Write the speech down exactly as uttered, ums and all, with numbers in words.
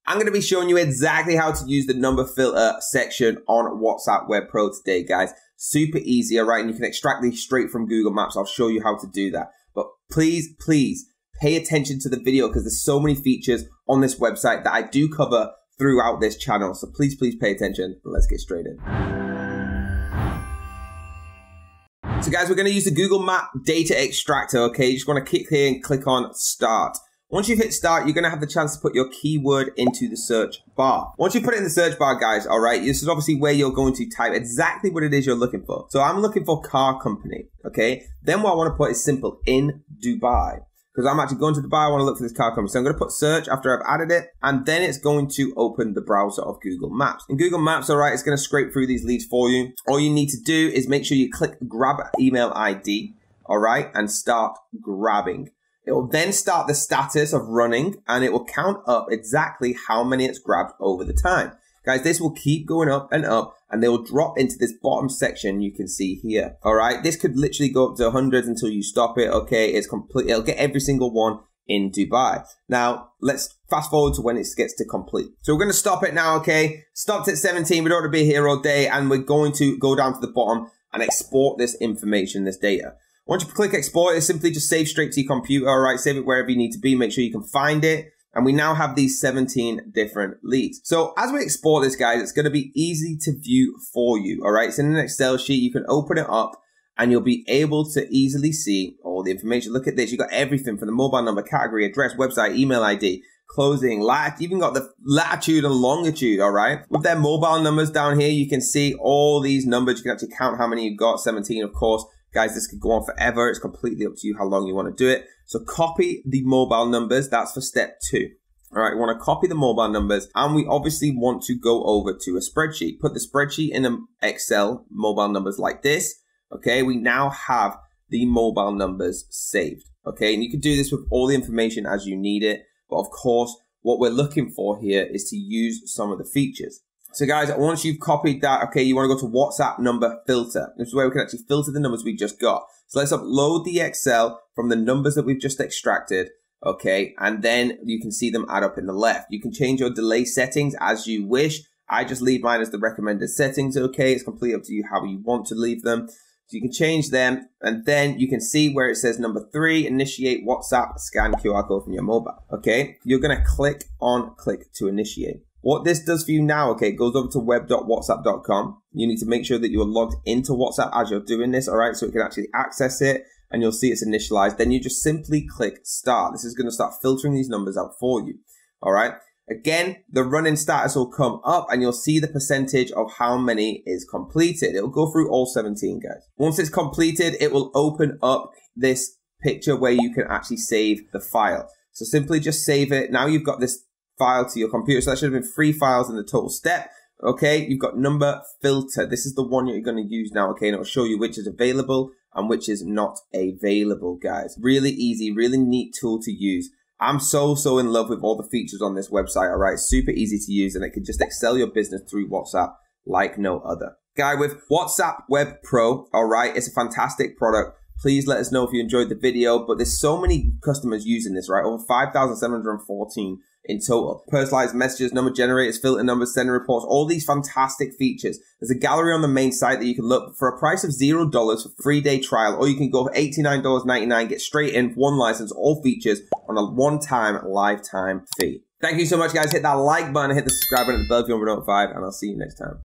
I'm going to be showing you exactly how to use the number filter section on WhatsApp Web Pro today, guys. Super easy, all right? And you can extract these straight from Google Maps. I'll show you how to do that. But please, please pay attention to the video because there's so many features on this website that I do cover throughout this channel. So please, please pay attention. Let's get straight in. So guys, we're going to use the Google Map data extractor, okay? You just want to click here and click on start. Once you've hit start, you're going to have the chance to put your keyword into the search bar. Once you put it in the search bar, guys, all right, this is obviously where you're going to type exactly what it is you're looking for. So I'm looking for car company, okay? Then what I want to put is simple, in Dubai. Because I'm actually going to Dubai, I want to look for this car company. So I'm going to put search after I've added it, and then it's going to open the browser of Google Maps. In Google Maps, all right, it's going to scrape through these leads for you. All you need to do is make sure you click grab email I D, all right, and start grabbing. It will then start the status of running, and it will count up exactly how many it's grabbed over the time. Guys, this will keep going up and up, and they will drop into this bottom section you can see here. All right, this could literally go up to hundreds until you stop it. Okay, it's complete. It'll get every single one in Dubai. Now, let's fast forward to when it gets to complete. So we're going to stop it now. Okay, stopped at seventeen. We don't want to be here all day, and we're going to go down to the bottom and export this information, this data. Once you click export, it simply just save straight to your computer. All right, save it wherever you need to be. Make sure you can find it. And we now have these seventeen different leads. So as we export this, guys, it's going to be easy to view for you. All right, it's in an Excel sheet. You can open it up and you'll be able to easily see all the information. Look at this. You got everything from the mobile number, category, address, website, email I D, closing, lat, even got the latitude and longitude. All right, with their mobile numbers down here, you can see all these numbers. You can actually count how many you've got, seventeen, of course. Guys, this could go on forever. It's completely up to you how long you want to do it. So copy the mobile numbers. That's for step two. All right, we want to copy the mobile numbers, and we obviously want to go over to a spreadsheet. Put the spreadsheet in an Excel, mobile numbers like this. Okay, we now have the mobile numbers saved. Okay, and you can do this with all the information as you need it. But of course, what we're looking for here is to use some of the features. So guys, once you've copied that, okay, you want to go to WhatsApp number filter. This is where we can actually filter the numbers we just got. So let's upload the Excel from the numbers that we've just extracted, okay? And then you can see them add up in the left. You can change your delay settings as you wish. I just leave mine as the recommended settings, okay? It's completely up to you how you want to leave them. So you can change them, and then you can see where it says number three, initiate WhatsApp, scan Q R code from your mobile, okay? You're gonna click on click to initiate. What this does for you now, okay, it goes over to web dot whatsapp dot com. You need to make sure that you are logged into WhatsApp as you're doing this, all right, so it can actually access it, and you'll see it's initialized. Then you just simply click start. This is going to start filtering these numbers out for you, all right? Again, the running status will come up, and you'll see the percentage of how many is completed. It'll go through all seventeen, guys. Once it's completed, it will open up this picture where you can actually save the file. So simply just save it. Now you've got this file to your computer. So that should have been three files in the total step. Okay, you've got number filter. This is the one you're going to use now, okay, and it'll show you which is available and which is not available, guys. Really easy, really neat tool to use. I'm so, so in love with all the features on this website, all right? Super easy to use, and it can just excel your business through WhatsApp like no other. Guy, with WhatsApp Web Pro, all right, it's a fantastic product. Please let us know if you enjoyed the video, but there's so many customers using this, right? Over five thousand seven hundred fourteen in total. Personalized messages, number generators, filter numbers, sender reports, all these fantastic features. There's a gallery on the main site that you can look for a price of zero dollars for three day trial, or you can go for eighty-nine ninety-nine, get straight in, one license, all features on a one-time lifetime fee. Thank you so much, guys. Hit that like button, hit the subscribe button, and the bell if you want to be notified, and I'll see you next time.